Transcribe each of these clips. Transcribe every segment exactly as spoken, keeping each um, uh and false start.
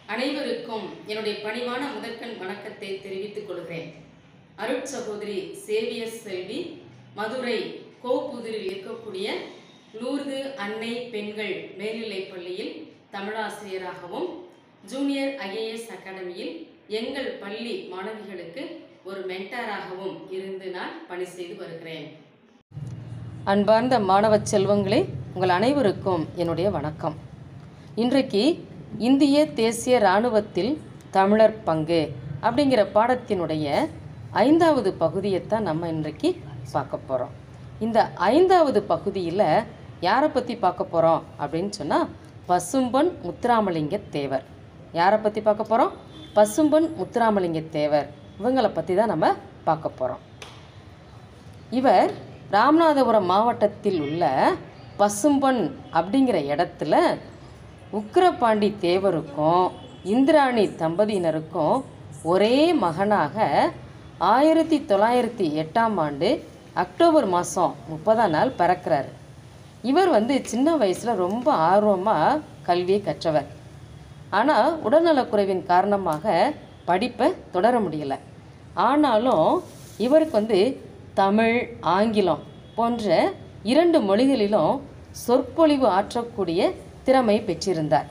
அனைவருக்கும் என்னுடைய பணிவான முதற்கண் வணக்கத்தை தெரிவித்துக் கொள்கிறேன். அருட் சகோதரி சேவியர் செல்வி மதுரை கோப்புதிரில் இருக்கக்கூடிய லூர்து அன்னை பெண்கள் மேல்நிலைப் பள்ளியில் தமிழாசிரியராகவும் ஜூனியர் ஐஏஎஸ் அகாடமியில் எங்கள் பள்ளி மாணவிகளுக்கு ஒரு மென்டாராகவும் இருந்து நான் பணி செய்து வருகிறேன். அன்பார்ந்த மாணவ செல்வங்களே, உங்கள் அனைவருக்கும் என்னுடைய வணக்கம். இன்றைக்கு இந்திய தேசிய இராணுவத்தில் தமிழர் பங்கு அப்படிங்கிற பாடத்தினுடைய ஐந்தாவது பகுதியைத்தான் நம்ம இன்றைக்கு பார்க்க போகிறோம். இந்த ஐந்தாவது பகுதியில் யாரை பற்றி பார்க்க போகிறோம் அப்படின்னு சொன்னால் பசும்பொன் முத்துராமலிங்க தேவர். யாரை பற்றி பார்க்க போகிறோம்? பசும்பொன் முத்துராமலிங்க தேவர். இவங்களை பற்றி தான் நம்ம பார்க்க போகிறோம். இவர் ராமநாதபுரம் மாவட்டத்தில் உள்ள பசும்பொன் அப்படிங்கிற இடத்துல உக்கிரபாண்டி தேவருக்கும் இந்திராணி தம்பதியினருக்கும் ஒரே மகனாக ஆயிரத்தி தொள்ளாயிரத்தி எட்டாம் ஆண்டு அக்டோபர் மாதம் முப்பதாம் நாள் பிறக்கிறார். இவர் வந்து சின்ன வயசில் ரொம்ப ஆர்வமாக கல்வியை கற்றவர். ஆனால் உடல்நலக்குறைவின் காரணமாக படிப்பை தொடர முடியலை. ஆனாலும் இவருக்கு வந்து தமிழ், ஆங்கிலம் போன்ற இரண்டு மொழிகளிலும் சொற்பொழிவு ஆற்றக்கூடிய திறமை பெற்றிருந்தார்.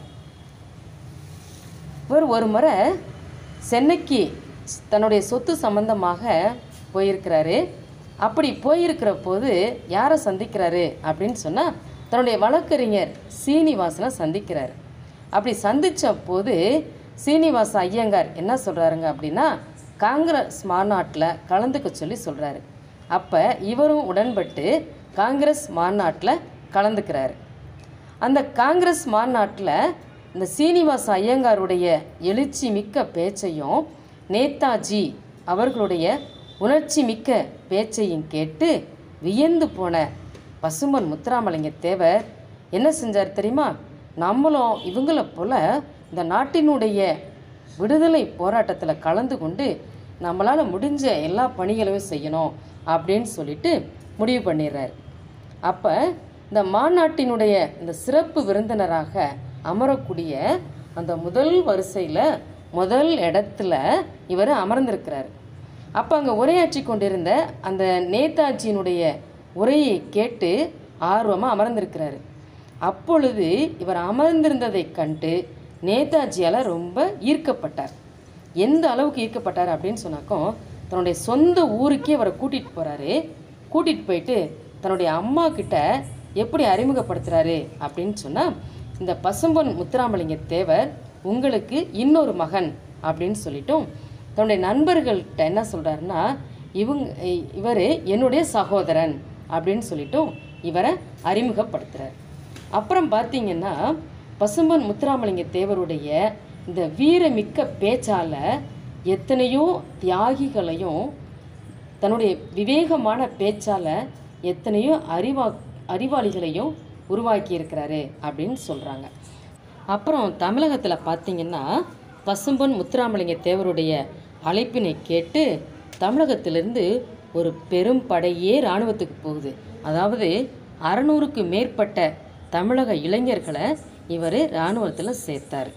இவர் ஒரு முறை சென்னைக்கு தன்னுடைய சொத்து சம்பந்தமாக போயிருக்கிறாரு. அப்படி போயிருக்கிற போது யாரை சந்திக்கிறாரு அப்படின்னு சொன்னால் தன்னுடைய வழக்கறிஞர் சீனிவாசனை சந்திக்கிறார். அப்படி சந்தித்த போது சீனிவாச ஐயங்கார் என்ன சொல்கிறாருங்க அப்படின்னா காங்கிரஸ் மாநாட்டில் கலந்துக்க சொல்லி சொல்கிறாரு. அப்போ இவரும் உடன்பட்டு காங்கிரஸ் மாநாட்டில் கலந்துக்கிறாரு. அந்த காங்கிரஸ் மாநாட்டில் இந்த சீனிவாச ஐயங்காருடைய எழுச்சி மிக்க பேச்சையும் நேதாஜி அவர்களுடைய உணர்ச்சி மிக்க பேச்சையும் கேட்டு வியந்து போன பசும்பொன் முத்துராமலிங்க தேவர் என்ன செஞ்சார் தெரியுமா? நம்மளும் இவங்களை போல் இந்த நாட்டினுடைய விடுதலை போராட்டத்தில் கலந்து கொண்டு நம்மளால் முடிஞ்ச எல்லா பணிகளையும் செய்யணும் அப்படின்னு சொல்லிட்டு முடிவு பண்ணிடுறார். அப்போ இந்த மாநாட்டினுடைய இந்த சிறப்பு விருந்தினராக அமரக்கூடிய அந்த முதல் வரிசையில் முதல் இடத்துல இவர் அமர்ந்திருக்கிறார். அப்போ அங்கே உரையாற்றி கொண்டிருந்த அந்த நேதாஜியினுடைய உரையை கேட்டு ஆர்வமாக அமர்ந்திருக்கிறார். அப்பொழுது இவர் அமர்ந்திருந்ததை கண்டு நேதாஜியால் ரொம்ப ஈர்க்கப்பட்டார். எந்த அளவுக்கு ஈர்க்கப்பட்டார் அப்படின்னு சொன்னாக்கும் தன்னுடைய சொந்த ஊருக்கே அவரை கூட்டிகிட்டு போகிறாரு. கூட்டிகிட்டு போயிட்டு தன்னுடைய அம்மா கிட்ட எப்படி அறிமுகப்படுத்துகிறாரு அப்படின்னு சொன்னால் இந்த பசும்பொன் முத்துராமலிங்க தேவர் உங்களுக்கு இன்னொரு மகன் அப்படின்னு சொல்லிட்டும் தன்னுடைய நண்பர்கள்கிட்ட என்ன சொல்கிறாருன்னா இவங்க இவர் என்னுடைய சகோதரன் அப்படின்னு சொல்லிட்டும் இவரை அறிமுகப்படுத்துகிறார். அப்புறம் பார்த்திங்கன்னா பசும்பொன் முத்துராமலிங்க தேவருடைய இந்த வீரமிக்க பேச்சால் எத்தனையோ தியாகிகளையும் தன்னுடைய விவேகமான பேச்சால் எத்தனையோ அறிவா அறிவாளிகளையும் உருவாக்கி இருக்கிறாரு அப்படின்னு சொல்கிறாங்க. அப்புறம் தமிழகத்தில் பார்த்திங்கன்னா பசும்பொன் முத்துராமலிங்க தேவருடைய அழைப்பினை கேட்டு தமிழகத்திலிருந்து ஒரு பெரும் படையே இராணுவத்துக்கு போகுது. அதாவது அறநூறுக்கு மேற்பட்ட தமிழக இளைஞர்களை இவர் இராணுவத்தில் சேர்த்தார்.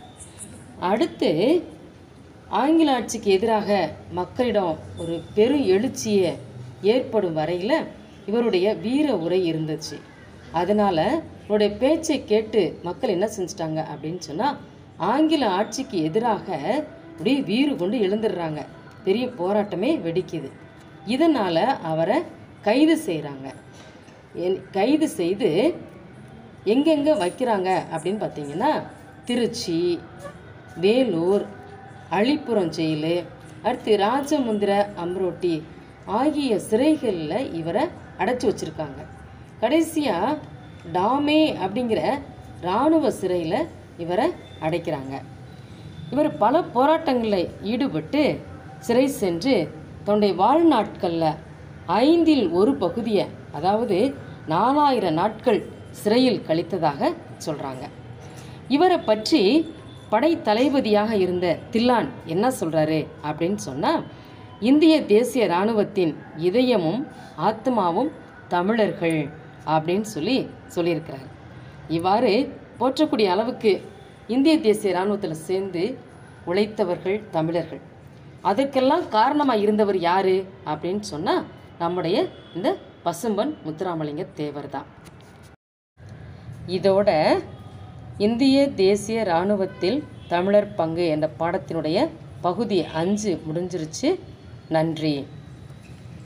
அடுத்து ஆங்கில ஆட்சிக்கு எதிராக மக்களிடம் ஒரு பெரும் எழுச்சியை ஏற்படும் வரையில் இவருடைய வீர உரை இருந்துச்சு. அதனால் இவருடைய பேச்சை கேட்டு மக்கள் என்ன செஞ்சிட்டாங்க அப்படின்னு சொன்னால் ஆங்கில ஆட்சிக்கு எதிராக அப்படியே வீறு கொண்டு எழுந்துடுறாங்க. பெரிய போராட்டமே வெடிக்குது. இதனால் அவரை கைது செய்கிறாங்க. கைது செய்து எங்கெங்கே வைக்கிறாங்க அப்படின்னு பார்த்தீங்கன்னா திருச்சி, வேலூர், அழிப்புறம் ஜெயிலு, அடுத்து ராஜமுந்திர, அம்ரோட்டி ஆகிய சிறைகளில் இவரை அடைச்சி வச்சுருக்காங்க. கடைசியாக டாமே அப்படிங்கிற இராணுவ சிறையில் இவரை அடைக்கிறாங்க. இவர் பல போராட்டங்களில் ஈடுபட்டு சிறை சென்று தன்னுடைய வாழ்நாட்களில் ஐந்தில் ஒரு பகுதியை, அதாவது நாலாயிரம் நாட்கள் சிறையில் கழித்ததாக சொல்கிறாங்க. இவரை பற்றி படை தளபதியாக இருந்த தில்லான் என்ன சொல்கிறாரு அப்படின்னு சொன்னால் இந்திய தேசிய இராணுவத்தின் இதயமும் ஆத்மாவும் தமிழர்கள் அப்படின்னு சொல்லி சொல்லியிருக்கிறார். இவ்வாறு போற்றக்கூடிய அளவுக்கு இந்திய தேசிய இராணுவத்தில் சேர்ந்து உழைத்தவர்கள் தமிழர்கள். அதற்கெல்லாம் காரணமாக இருந்தவர் யார் அப்படின்னு சொன்னால் நம்முடைய இந்த பசும்பொன் முத்துராமலிங்க தேவர் தான். இதோட இந்திய தேசிய இராணுவத்தில் தமிழர் பங்கு என்ற பாடத்தினுடைய பகுதி அஞ்சு முடிஞ்சிருச்சு. நன்றி.